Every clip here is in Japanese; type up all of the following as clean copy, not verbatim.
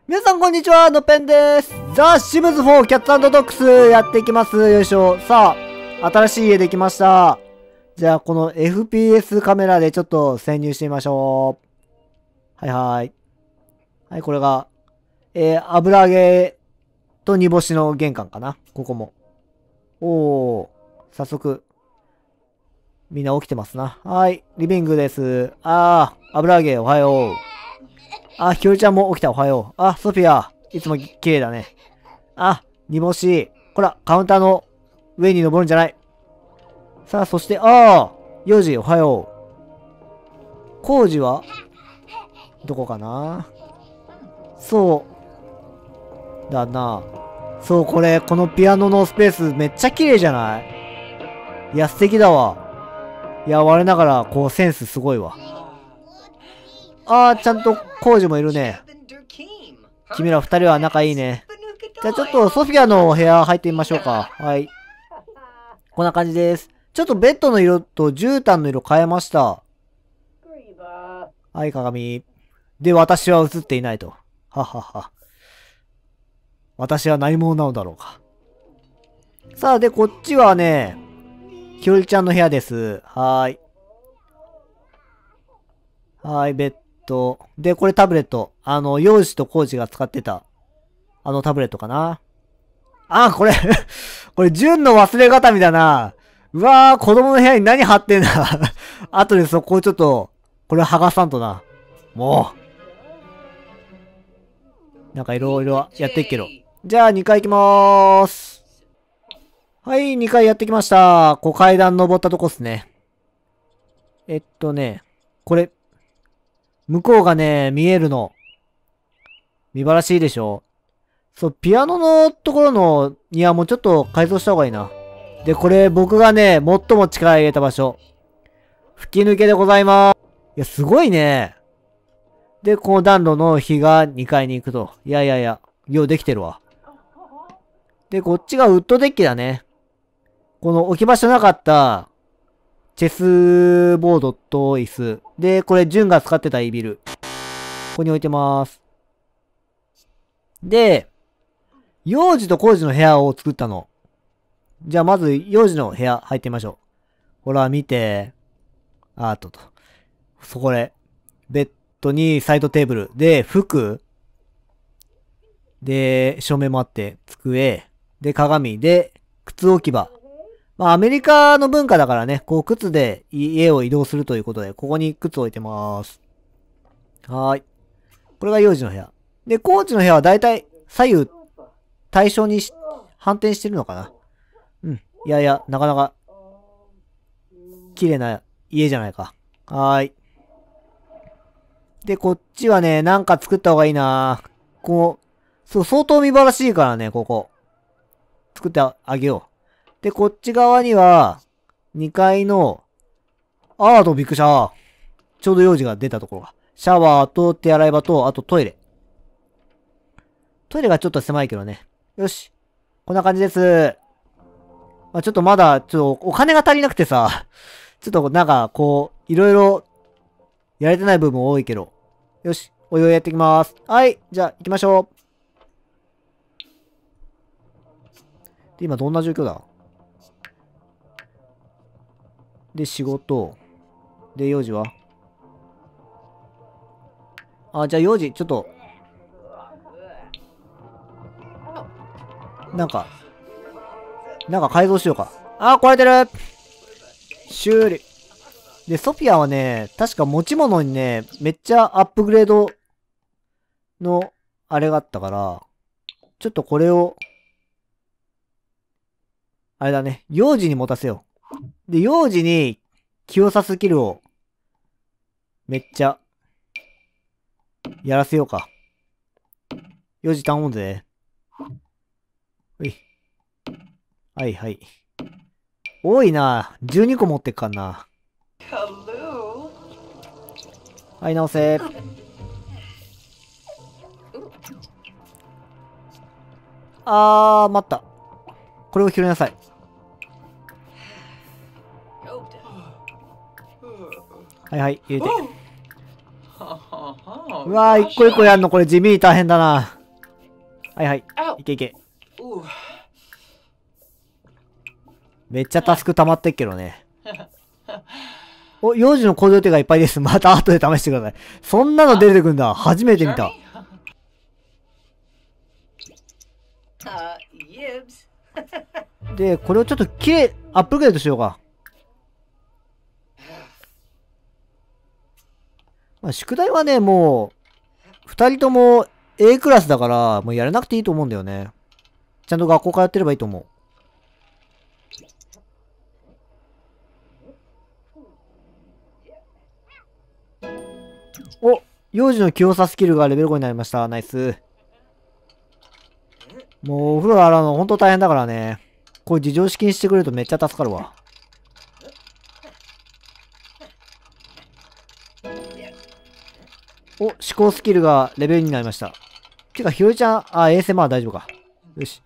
皆さんこんにちは、のぺんです。ザ・シムズ4キャッツ&ドッグスやっていきます。よいしょ。さあ、新しい家できました。じゃあ、この FPS カメラでちょっと潜入してみましょう。はいはい。はい、これが、油揚げと煮干しの玄関かな。ここも。おー、早速。みんな起きてますな。はい、リビングです。油揚げおはよう。ひよりちゃんも起きた、おはよう。ソフィア。いつも綺麗だね。煮干し。ほら、カウンターの上に登るんじゃない。さあ、そして、幼児、おはよう。コウジはどこかな。そうだな。そう、このピアノのスペースめっちゃ綺麗じゃない。いや、素敵だわ。いや、我ながら、センスすごいわ。ちゃんとコウジもいるね。君ら二人は仲いいね。じゃあちょっとソフィアの部屋入ってみましょうか。はい。こんな感じです。ちょっとベッドの色と絨毯の色変えました。はい、鏡。で、私は映っていないと。ははは。私は何者なのだろうか。さあ、で、こっちはね、ひよりちゃんの部屋です。はーい。はい、ベッド。で、これタブレット。幼児とコージが使ってた、タブレットかな。これこれ、純の忘れ形見だな。うわー、子供の部屋に何貼ってんだ後でそこをちょっと、これ剥がさんとな。もう。なんかいろいろやってっけど。じゃあ、2階行きまーす。はい、2階やってきました。階段登ったとこっすね。これ、向こうがね、見えるの。見晴らしいでしょ。そう、ピアノのところの庭もちょっと改造した方がいいな。で、これ僕がね、最も力入れた場所。吹き抜けでございます。いや、すごいね。で、この暖炉の火が2階に行くと。いや、ようできてるわ。で、こっちがウッドデッキだね。この置き場所なかった、チェスボードと椅子。で、これ、ジュンが使ってたイビル。ここに置いてます。で、幼児とコウジの部屋を作ったの。じゃあ、まず、幼児の部屋入ってみましょう。ほら、見て。そこで、ベッドにサイドテーブル。で、服。で、照明もあって、机。で、鏡。で、靴置き場。アメリカの文化だからね、靴で家を移動するということで、ここに靴置いてます。はーい。これが幼児の部屋。で、コーチの部屋はだいたい左右対称に反転してるのかな。うん。いや、なかなか、綺麗な家じゃないか。はーい。で、こっちはね、なんか作った方がいいな。そう、相当見晴らしいからね、ここ。作ってあげよう。で、こっち側には、2階の、びっくりした。ちょうど幼児が出たところが。シャワーと手洗い場と、あとトイレ。トイレがちょっと狭いけどね。よし。こんな感じです。ちょっとまだ、お金が足りなくてさ、ちょっとなんか、いろいろ、やれてない部分多いけど。よし。お湯やっていきます。はい。じゃあ、行きましょう。で、今どんな状況だ？で、仕事。で、幼児はじゃあ幼児、ちょっと。なんか改造しようか。壊れてる。修理。で、ソフィアはね、確か持ち物にね、めっちゃアップグレードの、あれがあったから、ちょっとこれを、あれだね、幼児に持たせよう。で、幼児に気をさすスキルを、めっちゃ、やらせようか。幼児頼むぜ。はい。多いな。12個持ってっかんな。はい、直せ。待った。これを拾いなさい。はい、入れて。うわー、一個一個やんのこれ地味に大変だな。 はいはい。いけいけ。めっちゃタスク溜まってっけどね。お、幼児の行動予定がいっぱいです。また後で試してください。そんなの出てくんだ。初めて見た。で、これをちょっと綺麗、アップグレードしようか。まあ、宿題はね、もう、二人とも A クラスだから、もうやらなくていいと思うんだよね。ちゃんと学校通ってればいいと思う。お、幼児の器用さスキルがレベル5になりました。ナイス。もうお風呂洗うのほんと大変だからね。これ自浄式にしてくれるとめっちゃ助かるわ。お、思考スキルがレベルになりました。てか、ひろりちゃん、あ、衛星まあ大丈夫か。よし。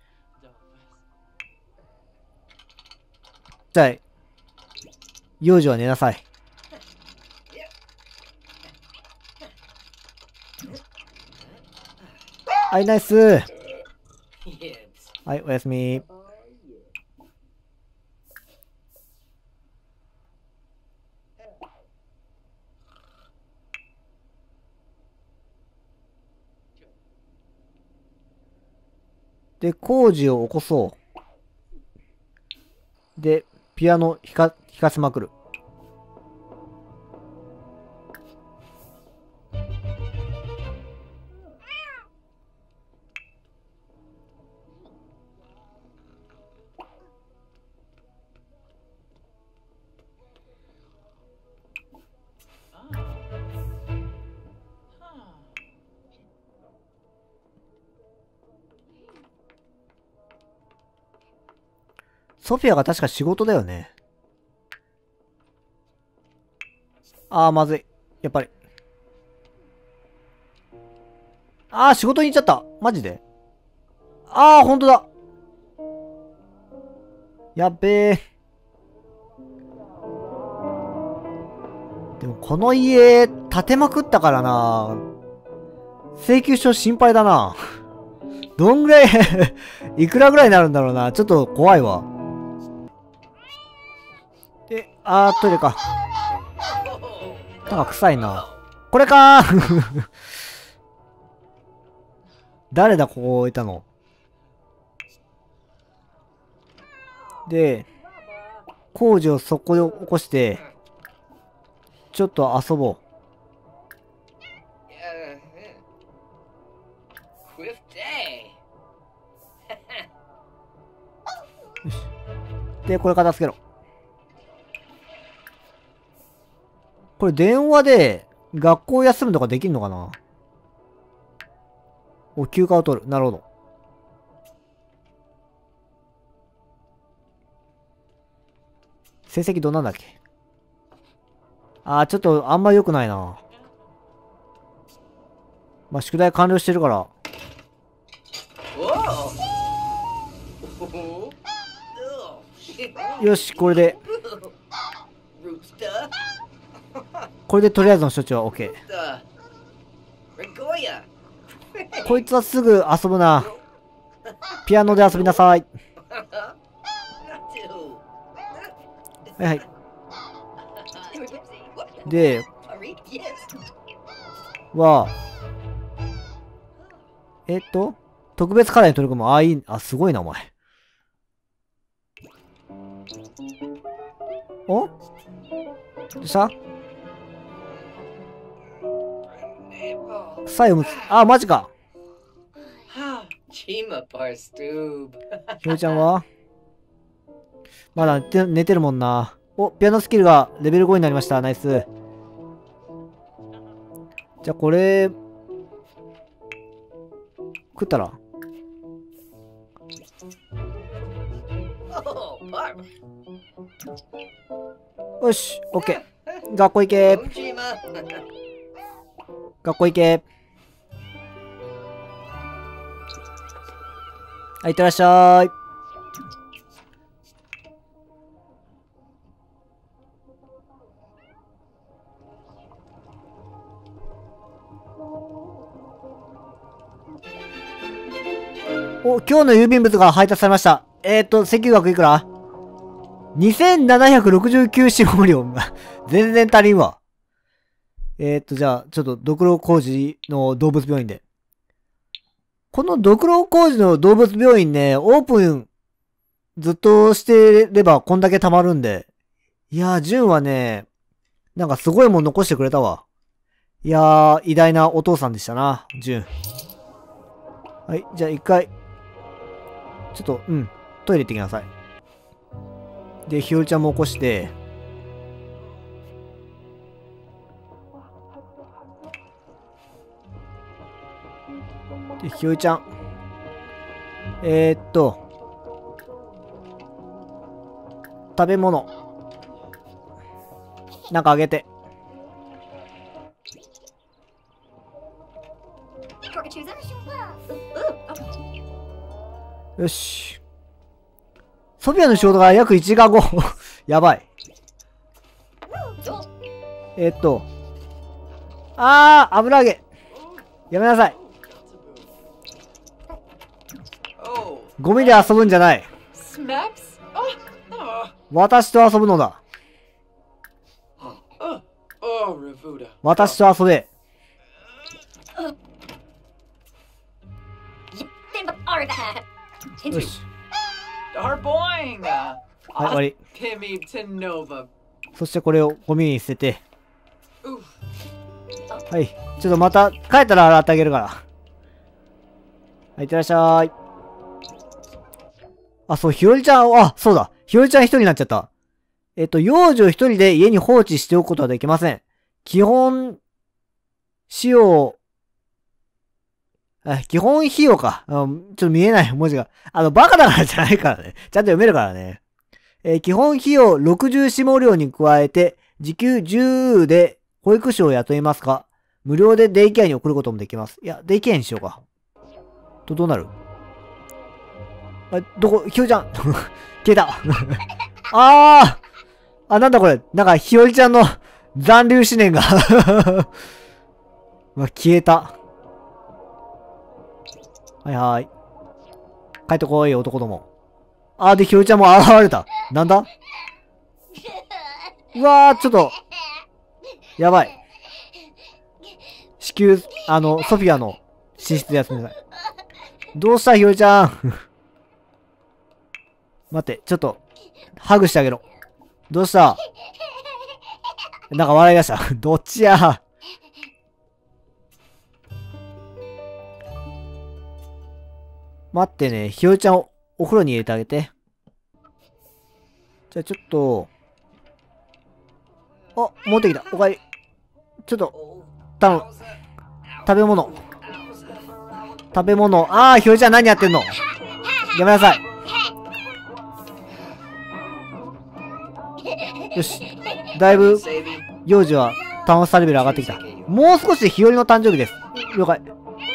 じゃあ、幼児は寝なさい。はい、ナイス。はい、おやすみ。で、工事を起こそう。で、ピアノ弾かせまくる。ソフィアが確か仕事だよね。あー、まずい。やっぱり。あー、仕事に行っちゃった。マジで。あー、ほんとだ。やっべえ。でもこの家、建てまくったからな。請求書心配だな。どんぐらいいくらぐらいになるんだろうな。ちょっと怖いわ。で、トイレか。なんか臭いな。これかー誰だ、ここ置いたの。で、工事をそこで起こして、ちょっと遊ぼう。よし。で、これ片付けろ。これ電話で学校休むとかできるのかな。お、休暇を取る。なるほど。成績どうなんだっけ。ちょっとあんま良くないな。まあ、宿題完了してるから。よし、これで。これでとりあえずの処置は OK。こいつはすぐ遊ぶな。ピアノで遊びなさい。はいはい。で、特別課題に取り組む。いい。すごいな、お前。おどうした臭いおむつ。マジか。ひろちゃんはまだ寝てるもんな。お、ピアノスキルがレベル5になりました。ナイス。じゃあこれ、食ったらよし、オッケー。学校行け。学校行け。はい、いってらっしゃい。 お、今日の郵便物が配達されました。請求額いくら？ 2769 使用料。全然足りんわ。じゃあ、ちょっと、ドクロ工事の動物病院で。このドクロ工事の動物病院ね、オープンずっとしてればこんだけ溜まるんで。いやー、ジュンはね、なんかすごいもん残してくれたわ。いやー、偉大なお父さんでしたな、ジュン。はい、じゃあ一回、ちょっと、トイレ行ってきなさい。で、ひよりちゃんも起こして、で、ひよりちゃん。食べ物。なんかあげて。よし。ソフィアの仕事が約1時間後。やばい。油揚げ。やめなさい。ゴミで遊ぶんじゃない。私と遊ぶのだ。私と遊べ。よし。はい、終わり。そしてこれをゴミに捨てて。はい。ちょっとまた帰ったら洗ってあげるから。はい、いってらっしゃい。あ、そう、ひよりちゃん、そうだ。ひよりちゃん一人になっちゃった。幼女一人で家に放置しておくことはできません。基本費用か。ちょっと見えない文字が。バカだからじゃないからね。ちゃんと読めるからね。基本費用60使用料に加えて、時給10で保育士を雇いますか？無料でデイケアに送ることもできます。いや、デイケアにしようか。どうなる？ひよりちゃん。消えた。なんだこれ。なんか、ひよりちゃんの残留思念が消えた。はいはい。帰ってこい、男ども。で、ひよりちゃんも現れた。なんだ？うわー、ちょっと。やばい。ソフィアの寝室で休みなさい。どうした、ひよりちゃん。待って、ちょっと、ハグしてあげろ。どうした？なんか笑い出した。どっちや。待ってね、ひよりちゃんをお風呂に入れてあげて。じゃあちょっと、持ってきた。おかえり。ちょっと、頼む。食べ物。ひよりちゃん何やってんの？やめなさい。よし。だいぶ、幼児は楽しさレベル上がってきた。もう少しでひよりの誕生日です。了解。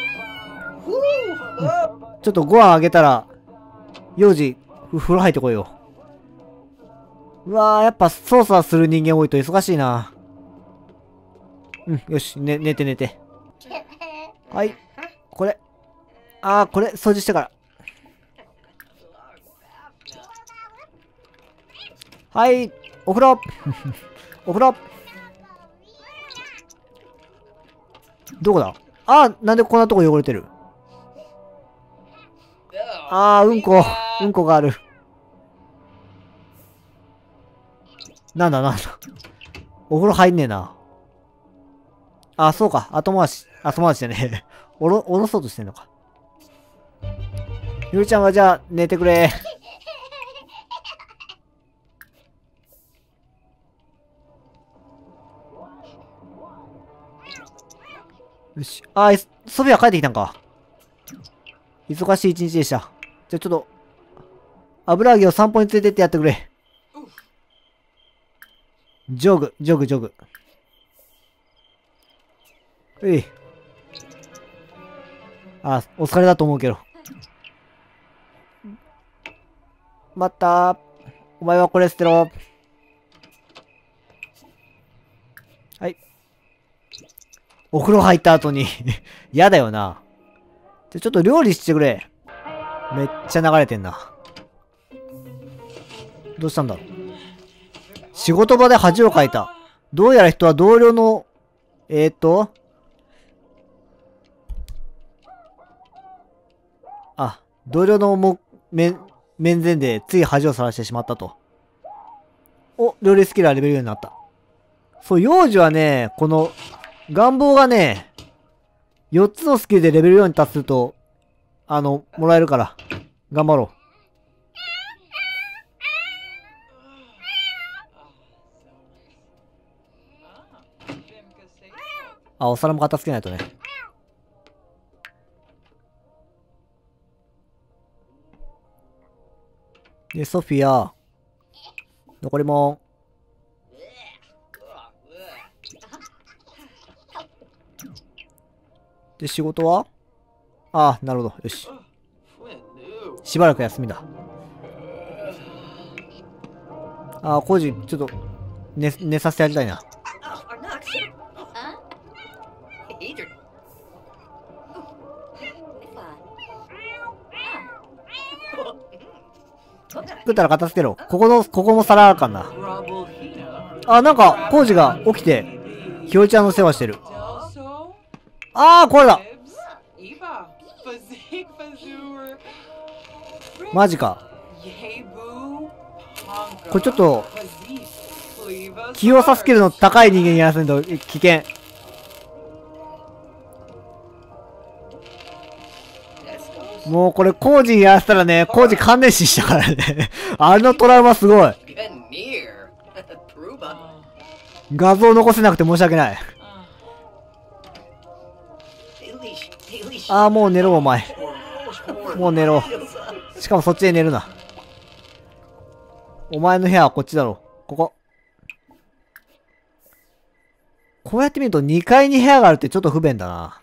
ちょっとご飯あげたら、幼児、風呂入ってこいよ。うわー、やっぱ操作する人間多いと忙しいな。よし、寝て。はい。これ。これ、掃除してから。はい、お風呂。お風呂。どこだ？なんでこんなとこ汚れてる？うんこがある。なんだ。お風呂入んねえな。そうか。後回しじゃねえ。おろそうとしてんのか。ゆりちゃんはじゃあ、寝てくれ。よし。ソフィア帰ってきたんか。忙しい一日でした。じゃあちょっと、油揚げを散歩に連れてってやってくれ。ジョグ。お疲れだと思うけど。待ったー。お前はこれ捨てろ。はい。お風呂入った後にやだよな。ちょっと料理してくれ。 めっちゃ流れてんな。どうしたんだろう。仕事場で恥をかいた。どうやら人は同僚の、同僚の面前でつい恥をさらしてしまったと。お、料理スキルはレベル4になった。そう、幼児はね、この、願望がね、4つのスキルでレベル4に達すると、もらえるから、頑張ろう。お皿も片付けないとね。で、ソフィア、残りもで、仕事はなるほど。よし。しばらく休みだ。コージ、ちょっと、寝させてやりたいな。作ったら片付けろ。ここも皿あるかな。なんか、コージが起きて、ひよりちゃんの世話してる。これだ。マジか。これちょっと、器用さスキルの高い人間にやらせると危険。もうこれコージにやらせたらね、コージ関連死したからね。あのトラウマすごい。画像残せなくて申し訳ない。もう寝ろお前。もう寝ろ。しかもそっちで寝るな。お前の部屋はこっちだろ。ここ。こうやって見ると2階に部屋があるってちょっと不便だな。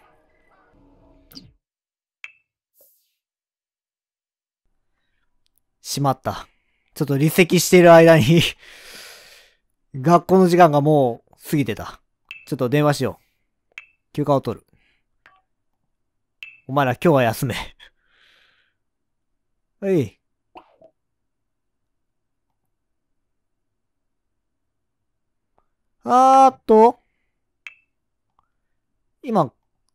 しまった。ちょっと離席している間に学校の時間がもう過ぎてた。ちょっと電話しよう。休暇を取る。お前ら今日は休め。はい。今、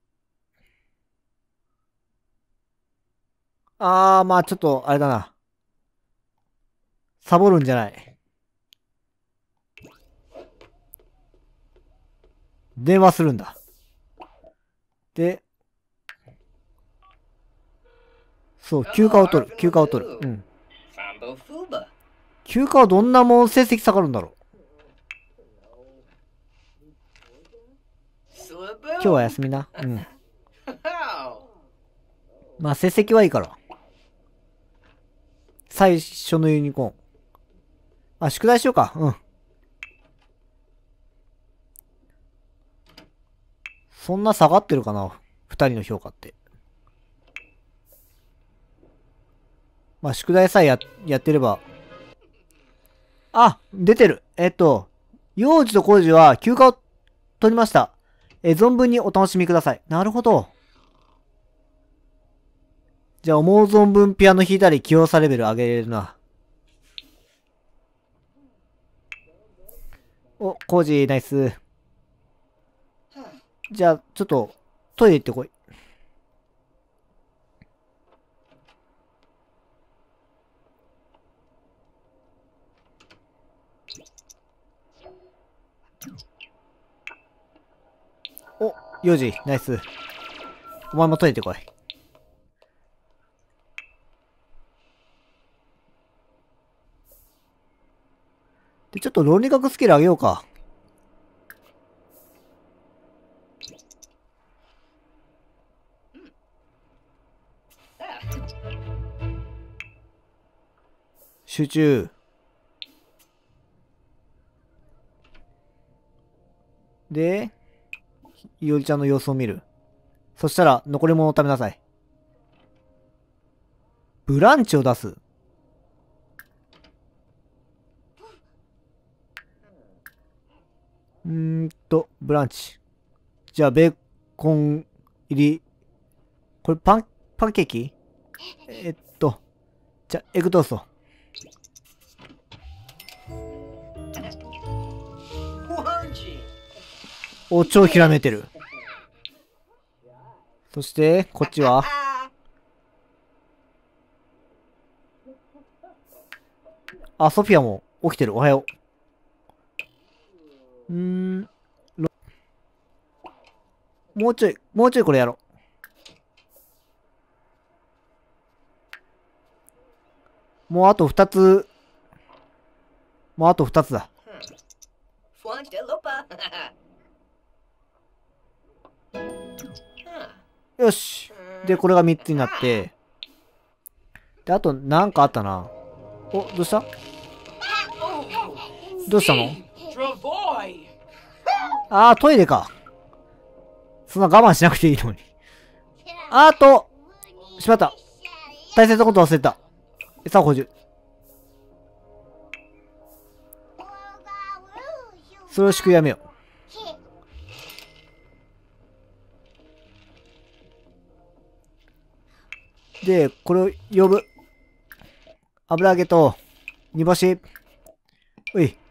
まあちょっと、あれだな。サボるんじゃない。電話するんだ。で、そう、休暇を取る。休暇を取る。うん。休暇はどんなもん成績下がるんだろう。今日は休みな。うん。まあ成績はいいから。最初のユニコーン。宿題しようか。うん。そんな下がってるかな二人の評価って。まあ宿題さえやってれば。出てる。幼児と工事は休暇を取りました。存分にお楽しみください。なるほど。じゃあ思う存分ピアノ弾いたり器用さレベル上げれるな。お、コージナイス。じゃあ、ちょっと、トイレ行ってこい。お、幼児、ナイス。お前もトイレ行ってこい。で、ちょっと論理学スキル上げようか。集中。で、いおりちゃんの様子を見る。そしたら、残り物を食べなさい。ブランチを出す。ブランチ。じゃあ、ベーコン入り。これパンケーキじゃ、エグトースト。お、超ひらめいてる。そして、こっちはあ、ソフィアも起きてる。おはよう。もうちょいこれやろう。もうあと2つだ。よし。で、これが3つになって。で、あと、なんかあったな。お、どうしたのあー、トイレか。そんな我慢しなくていいのに。あと、しまった。大切なこと忘れた。餌を補充。それを宿やめよう。で、これを呼ぶ。油揚げと、煮干し。うい。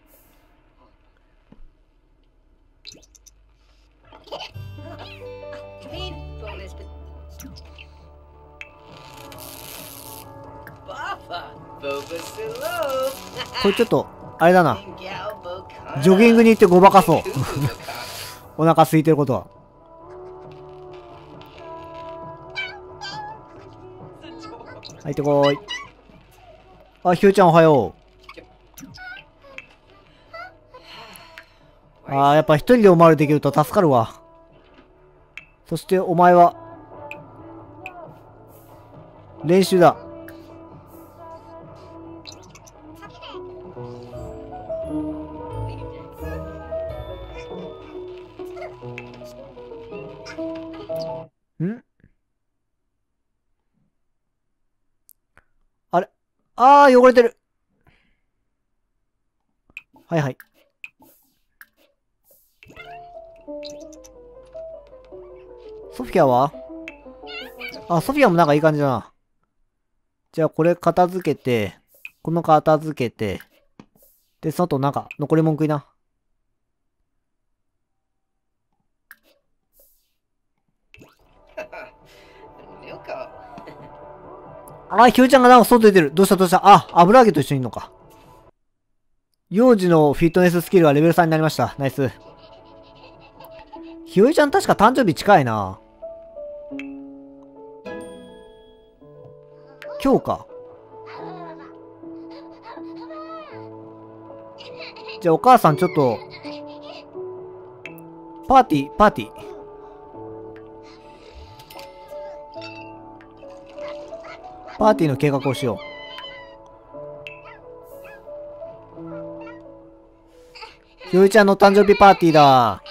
これちょっと、あれだな。ジョギングに行ってごまかそう。お腹空いてることは。入ってこーい。あ、ひよちゃんおはよう。あー、やっぱ一人でおまわりできると助かるわ。そしてお前は、練習だ。んあれあー、汚れてる。はいはい。ソフィアはあ、ソフィアもなんかいい感じだな。じゃあこれ片付けて、この片付けて、で、その後なんか残り文句いな。あ、ひよちゃんがなんか外出てる。どうしたあ、油揚げと一緒にいんのか。幼児のフィットネススキルはレベル3になりました。ナイス。ひよちゃん確か誕生日近いな。今日か。じゃあお母さんちょっと、パーティー。パーティーの計画をしよう。ひよりちゃんの誕生日パーティーだ。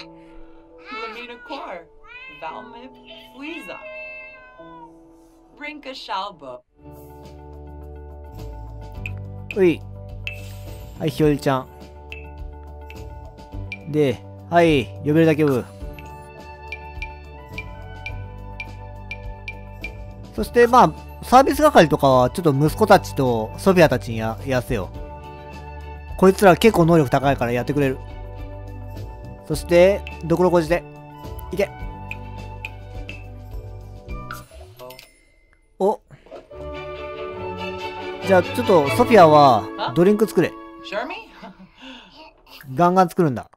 うい。はい、ひよりちゃん。で、はい、呼べるだけ呼ぶ。そして、まあ、サービス係とかは、ちょっと息子たちとソフィアたちにやらせよう。こいつら結構能力高いからやってくれる。そして、どころこじで。いけ。お。じゃあ、ちょっと、ソフィアは、ドリンク作れ。ガンガン作るんだ。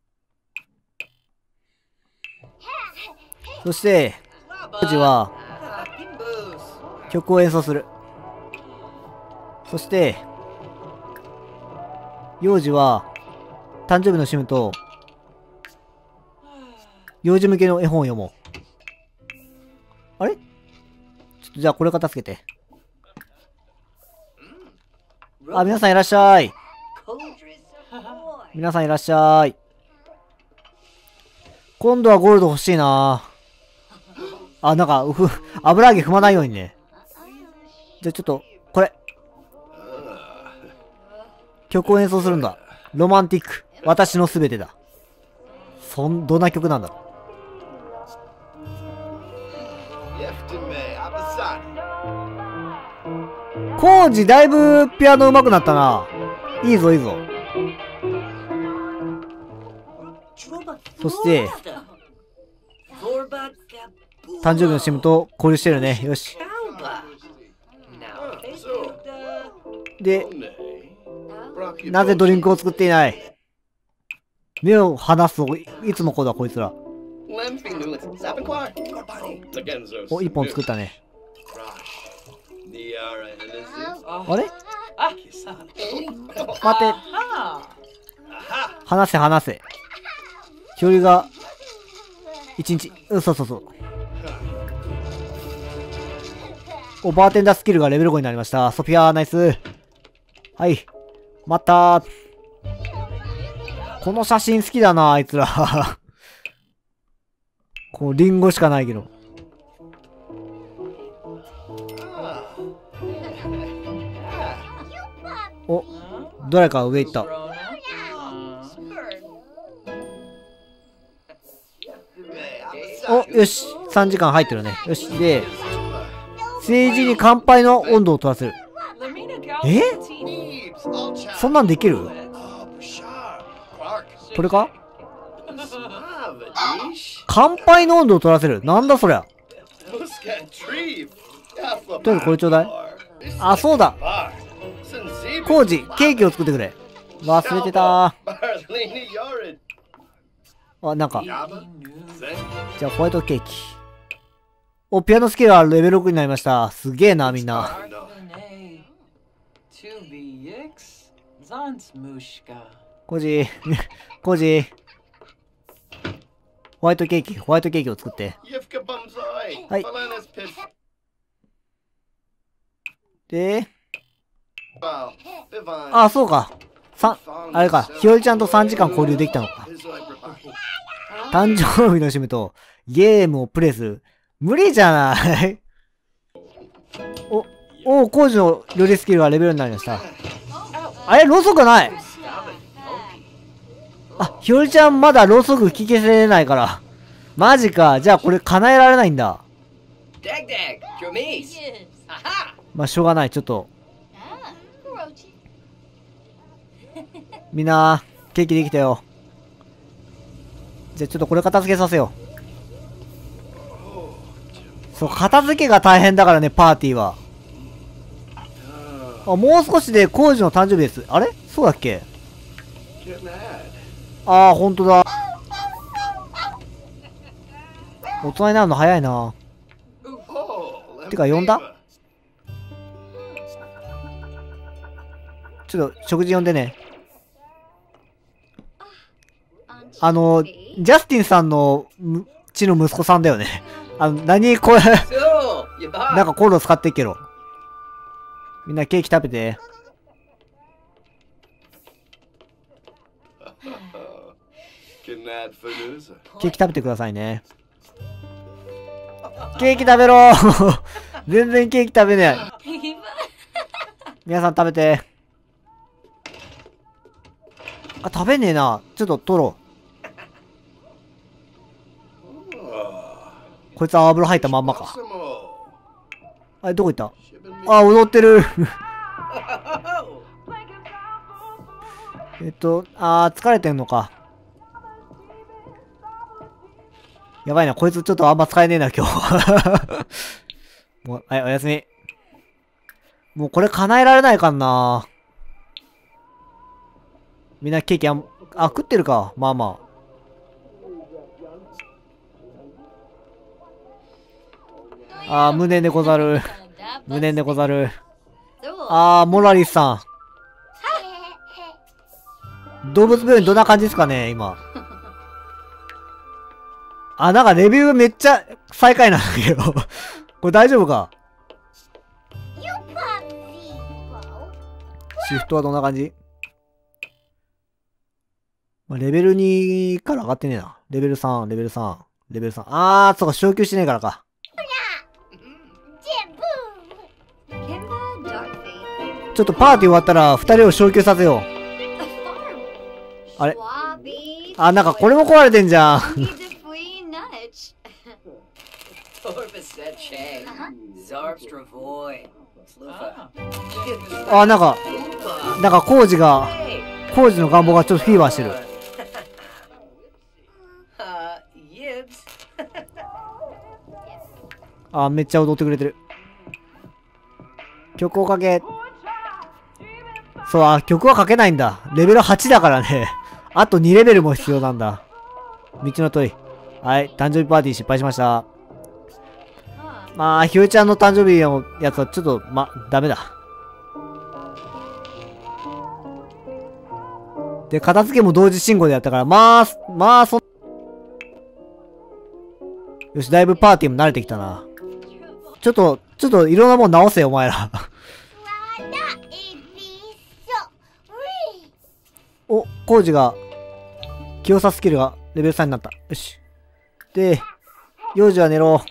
そして、当時は、曲を演奏する。そして、幼児は、誕生日のシムと、幼児向けの絵本を読もう。あれちょっとじゃあこれ片付けて。あ、皆さんいらっしゃい。皆さんいらっしゃい。今度はゴールド欲しいな。あ、なんか、油揚げ踏まないようにね。じゃあちょっと、これ。曲を演奏するんだ。ロマンティック。私のすべてだ。どんな曲なんだろコウジだいぶピアノ上手くなったな。いいぞいいぞ。そして、誕生日のシムと交流してるね。よし。で、なぜドリンクを作っていない？目を離すぞ。いつもこうだ、こいつら。お、一本作ったね。あれ？待て。離せ離せ。距離が、1日。そうそうそう。お、バーテンダースキルがレベル5になりました。ソフィア、ナイス。はい。また。この写真好きだな、あいつら。こう、リンゴしかないけど。お、誰か上行った。お、よし。3時間入ってるね。よし。で、政治に乾杯の温度を取らせる。え？そんなんできる？これか？乾杯の温度を取らせる。なんだそりゃ。とりあえずこれちょうだい。あ、そうだ。コウジ、ケーキを作ってくれ。忘れてた。あ、なんか。じゃあ、ホワイトケーキ。お、ピアノスキルはレベル6になりました。すげえな、みんな。コウジ、コウジ。ホワイトケーキを作って。はい。で、あ、そうか。あれか。ひよりちゃんと3時間交流できたのか。誕生日のシムとゲームをプレイする。無理じゃない。お、コウジの料理スキルがレベルになりました。あれ、ろうそくない。あ、ひよりちゃんまだろうそく聞けせないから。マジか。じゃあこれ叶えられないんだ。まあ、しょうがない。ちょっと。みんな、ケーキできたよ。じゃあちょっとこれ片付けさせよう。そう、片付けが大変だからね、パーティーは。あ、もう少しでコウジの誕生日です。あれ？そうだっけ？ああ、ほんとだ。大人になるの早いな。てか、呼んだ？ちょっと、食事呼んでね。ジャスティンさんの血の息子さんだよね。何これなんかコンロ使ってっけど。みんなケーキ食べて。ケーキ食べてくださいね。ケーキ食べろ全然ケーキ食べない。皆さん食べて。あ、食べねえな。ちょっと取ろう。こいつは油入ったまんまか。あれ、どこ行った？あ、踊ってる。疲れてんのか。やばいな、こいつちょっとあんま使えねえな、今日。もう、はい、おやすみ。もうこれ叶えられないかんな。みんなケーキ食ってるか。まあまあ。無念でござる。無念でござる。モラリスさん。動物病院どんな感じですかね、今。なんかレビューめっちゃ最下位なんだけど。これ大丈夫か？シフトはどんな感じ？レベル2から上がってねえな。レベル3、レベル3、レベル3。そうか、昇級してねえからか。ちょっとパーティー終わったら2人を昇級させよう。あれ？なんかこれも壊れてんじゃん。 あ、なんか、コウジの願望がちょっとフィーバーしてる。あ、めっちゃ踊ってくれてる。曲をかけ。そう、あ、曲はかけないんだ。レベル8だからね。あと2レベルも必要なんだ。道の問い。はい、誕生日パーティー失敗しました。まあ、ひよりちゃんの誕生日のやつはちょっと、ダメだ。で、片付けも同時進行でやったから、よし、だいぶパーティーも慣れてきたな。ちょっといろんなもん直せよ、お前ら。お、コウジが、清さスキルがレベル3になった。よし。で、幼児は寝ろ。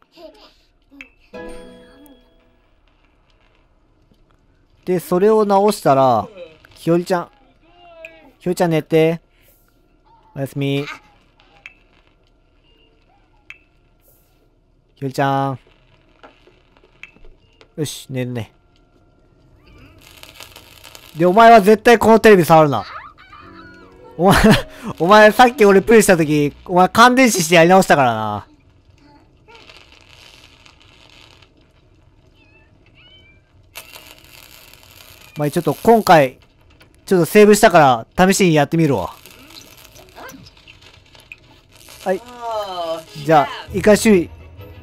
で、それを直したら、ひよりちゃん寝て。おやすみ。ひよりちゃん。よし、寝るね。で、お前は絶対このテレビ触るな。お前さっき俺プレイしたとき、お前感電死してやり直したからな。まあ、ちょっと今回、ちょっとセーブしたから、試しにやってみるわ。はい。じゃあ、一回修理。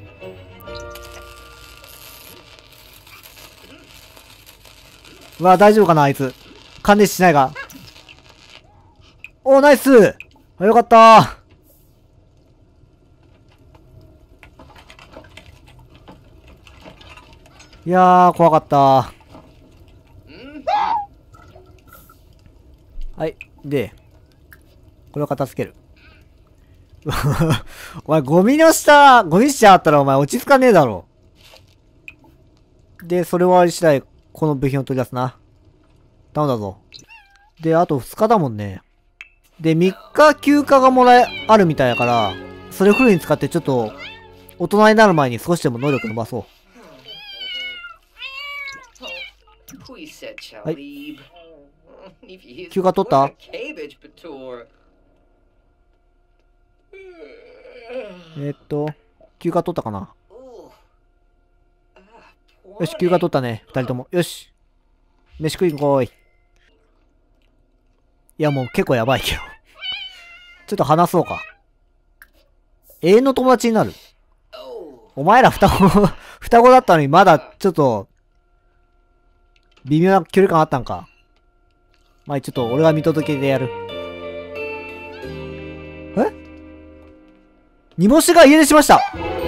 うわ、大丈夫かなあいつ。感電死しないか。おー、ナイス。あ、よかったー。いやー、怖かったー。はい。で、これを片付ける。お前、ゴミしちゃあったらお前落ち着かねえだろ。で、それ終わり次第、この部品を取り出すな。頼んだぞ。で、あと2日だもんね。で、3日休暇があるみたいだから、それフルに使ってちょっと、大人になる前に少しでも能力伸ばそう。はい。休暇取った？休暇取ったかな？よし、休暇取ったね。2人とも。よし。飯食いに来い。いや、もう結構やばいけど。ちょっと話そうか。永遠の友達になる。お前ら双子だったのにまだちょっと、微妙な距離感あったんか。まあ、ちょっと俺が見届けでやる。え？煮干しが家出しました。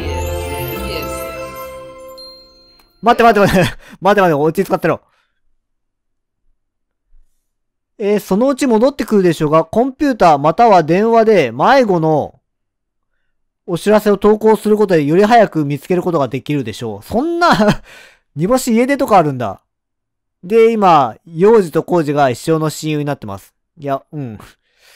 待って、落ち着かってろ。そのうち戻ってくるでしょうが、コンピューターまたは電話で迷子のお知らせを投稿することでより早く見つけることができるでしょう。そんな煮干し家出とかあるんだ。で、今、幼児とコウジが一生の親友になってます。いや、うん。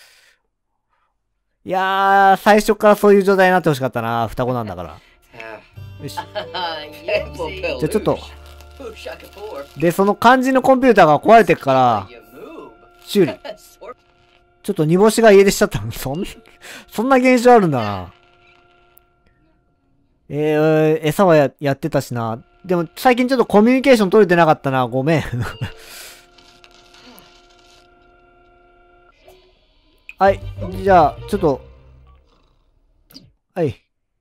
いやー、最初からそういう状態になってほしかったな。双子なんだから。よし。じゃあちょっと。で、その肝心のコンピューターが壊れてるから、修理。ちょっと煮干しが家出しちゃったの。そんな現象あるんだな。餌はやってたしな。でも最近ちょっとコミュニケーション取れてなかったな。ごめん。はい。じゃあ、ちょっと。はい。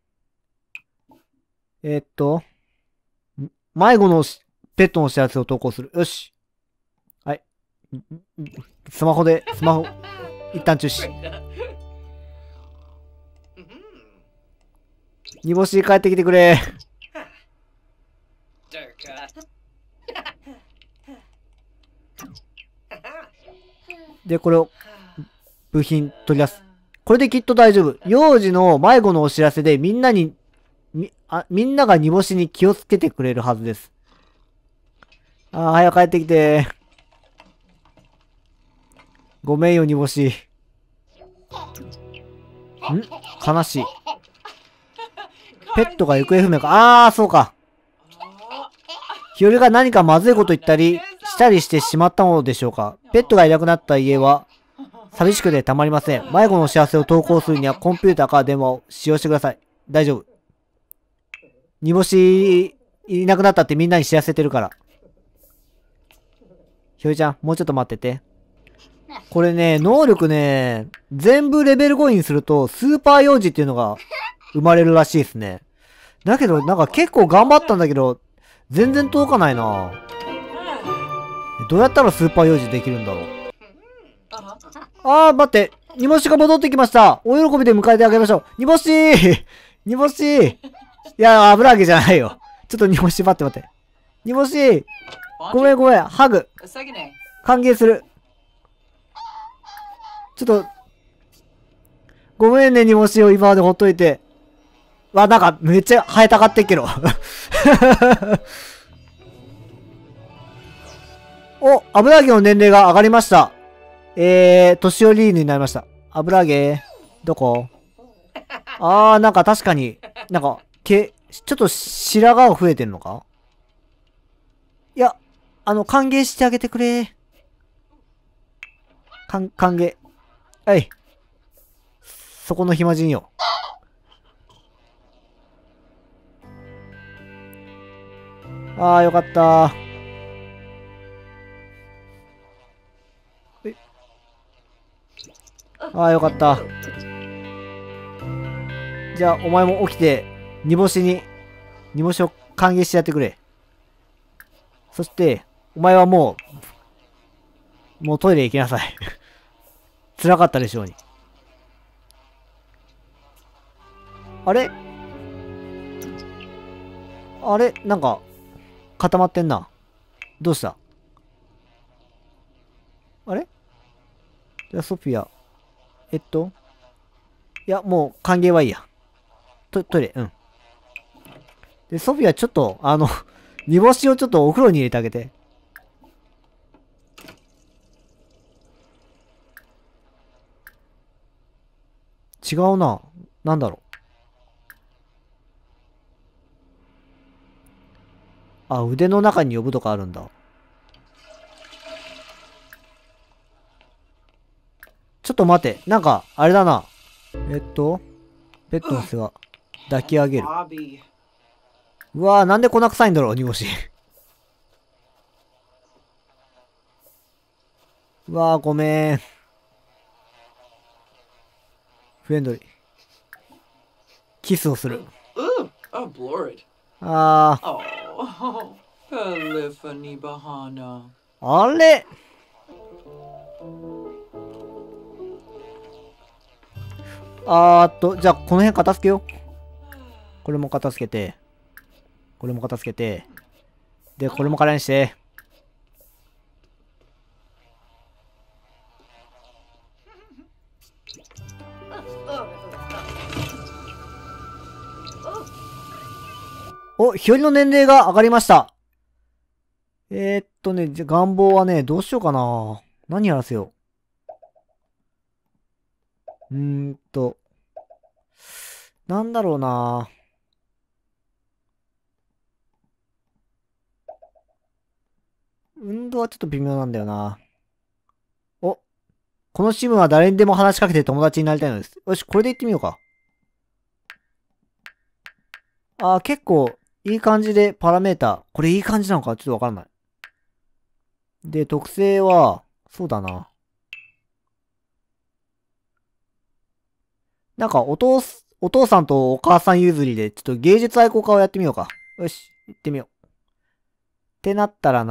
迷子のペットの知らせを投稿する。よし。はい。スマホ、一旦中止。煮干し帰ってきてくれ。で、これを、部品取り出す。これできっと大丈夫。幼児の迷子のお知らせでみんなが煮干しに気をつけてくれるはずです。早く帰ってきて。ごめんよ、煮干し。悲しい。 ペットが行方不明か。そうか。日和が何かまずいこと言ったり、したりしてしまったのでしょうか。ペットがいなくなった家は、寂しくてたまりません。迷子の幸せを投稿するにはコンピューターか電話を使用してください。大丈夫。煮干し、いなくなったってみんなに知らせてるから。ひよりちゃん、もうちょっと待ってて。これね、能力ね、全部レベル5にすると、スーパー幼児っていうのが生まれるらしいですね。だけど、なんか結構頑張ったんだけど、全然届かないな。どうやったらスーパー幼児できるんだろう。待って。煮干しが戻ってきました。お喜びで迎えてあげましょう。煮干し煮干しいや、油揚げじゃないよ。ちょっと煮干し待って待って。煮干しごめんごめん。ハグ。歓迎する。ちょっと、ごめんね、煮干しを今までほっといて。なんか、めっちゃ生えたがってっけど。油揚げの年齢が上がりました。年寄りになりました。油揚げ、どこ？なんか確かに、なんか、ちょっと白髪が増えてんのか？いや、歓迎してあげてくれ。歓迎。はい。そこの暇人よ。よかった。よかった。じゃあ、お前も起きて、煮干しを歓迎してやってくれ。そして、お前はもうトイレ行きなさい。辛かったでしょうに。あれなんか、固まってんな。どうした？あれ？じゃあ、ソフィア。いや、もう、歓迎はいいや。トイレ、うん。で、ソフィアちょっと、煮干しをちょっとお風呂に入れてあげて。違うな。なんだろう。腕の中に呼ぶとかあるんだ。ちょっと待て。なんか、あれだな。ペットの世話。抱き上げる。うわぁ、なんで粉臭いんだろう、煮干し。うわぁ、ごめん。フレンドリー。キスをする。あれじゃあ、この辺片付けよう。これも片付けて。これも片付けて。で、これも空にして。日和の年齢が上がりました。じゃあ願望はね、どうしようかな。何やらせよう。なんだろうな。運動はちょっと微妙なんだよな。このチームは誰にでも話しかけて友達になりたいのです。よし、これで行ってみようか。結構、いい感じでパラメータ。これいい感じなのかちょっとわからない。で、特性は、そうだな。なんか、お父さんとお母さん譲りで、ちょっと芸術愛好家をやってみようか。よし、行ってみよう。ってなったら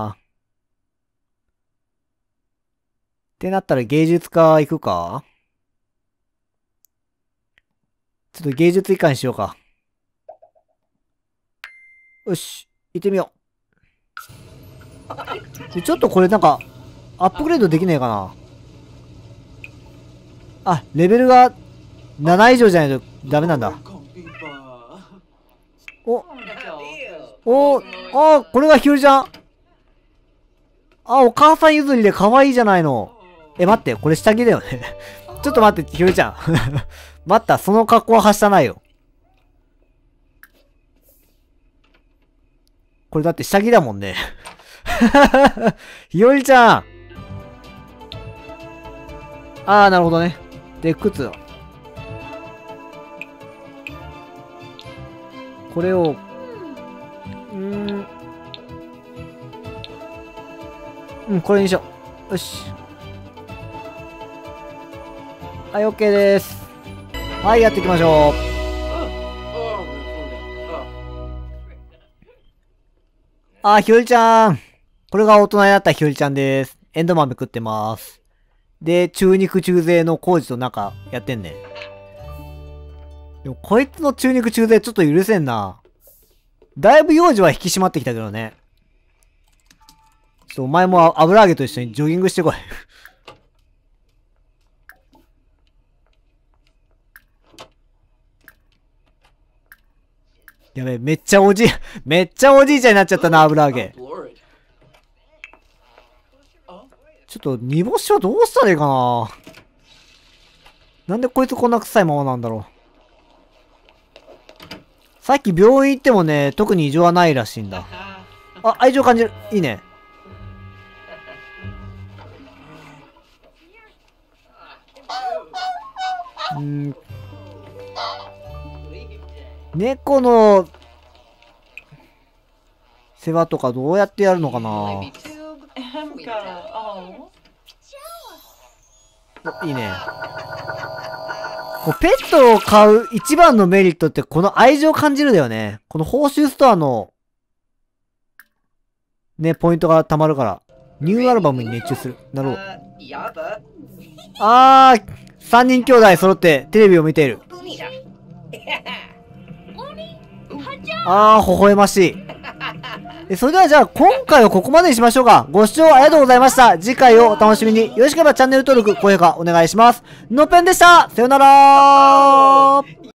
芸術家行くか？ちょっと芸術以下にしようか。よし、行ってみよう。ちょっとこれなんか、アップグレードできねえかな。レベルが7以上じゃないとダメなんだ。これがひよりちゃん。お母さん譲りで可愛いじゃないの。待って、これ下着だよね。ちょっと待って、ひよりちゃん。待った、その格好ははしたないよ。 これだって下着だもんね。ひよりちゃん。あー、なるほどね。で、靴。これを、これにしよう。よし。はい、OK です。はい、やっていきましょう。あー、ひよりちゃん。これが大人になったひよりちゃんです。エンド豆食ってます。で、中肉中背のコウジとなんかやってんね。でも、こいつの中肉中背ちょっと許せんな。だいぶ幼児は引き締まってきたけどね。ちょっとお前も油揚げと一緒にジョギングしてこい。やべえ、めっちゃおじいちゃんになっちゃったな、油揚げ。ちょっと、煮干しはどうしたらいいかな。なんでこいつこんな臭いままなんだろう。さっき病院行ってもね、特に異常はないらしいんだ。あ、愛情感じる。いいね。猫の世話とかどうやってやるのかな。いいね。ペットを飼う一番のメリットってこの愛情を感じるだよね。この報酬ストアのね、ポイントが貯まるから。ニューアルバムに熱中する。なるほど。3人兄弟揃ってテレビを見ている。微笑ましい。それではじゃあ今回はここまでにしましょうか。ご視聴ありがとうございました。次回をお楽しみに。よろしければチャンネル登録、高評価お願いします。のっぺんでした。さよならー。